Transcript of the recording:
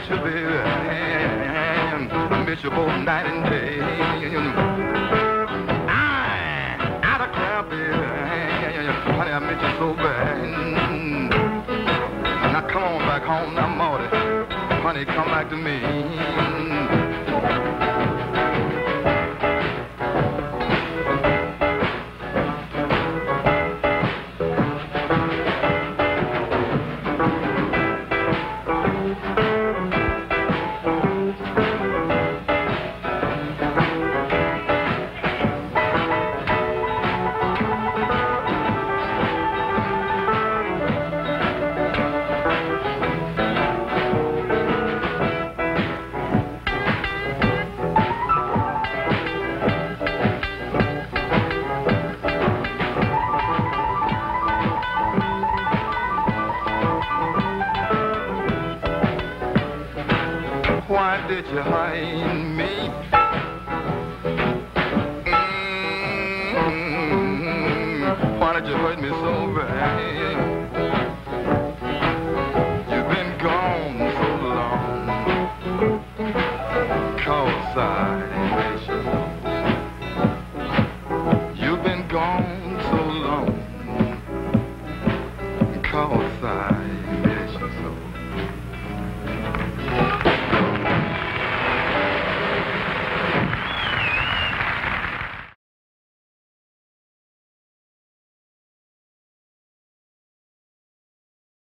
miss you, baby. I miss you both night and day. Out of crowd, baby. Honey, I miss you so bad. Now come on back home now, Maudie. Honey, come back to me. Why did you hide me? Why did you hurt me so bad?